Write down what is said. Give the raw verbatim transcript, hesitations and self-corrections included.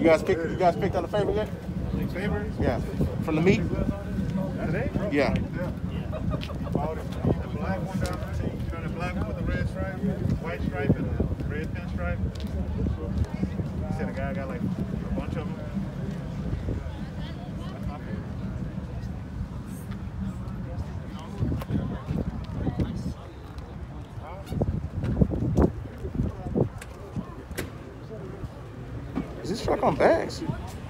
guys pick? You guys picked on the favorite yet? Favorite? Yeah. From the meet? Today? Yeah. Yeah. Bought it. The black one down there. You know the black one with the red stripe, white stripe, and the red pinstripe. He said the guy got like a bunch of them. That's my favorite. Is this truck on bags?